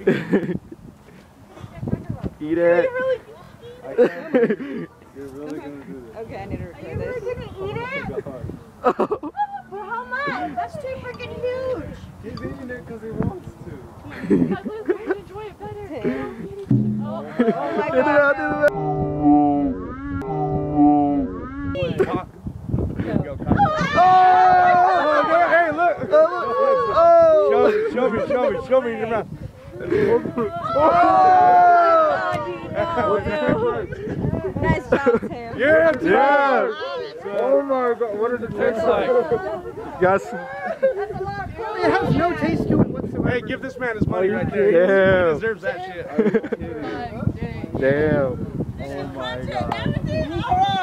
Eat it. You're really gonna do this. Okay, I need to record Are you really gonna eat it? For how much? That's too freaking huge. He's eating it because he wants to. Because Luke's going to enjoy it better. Oh my God. Hey, look! Show me in your mouth. Nice job, Tim. Yeah! Oh my God, what does it taste like? Yes. It has no taste to it whatsoever. Hey, give this man his money right there. Damn. He deserves that shit. Damn. Oh my God.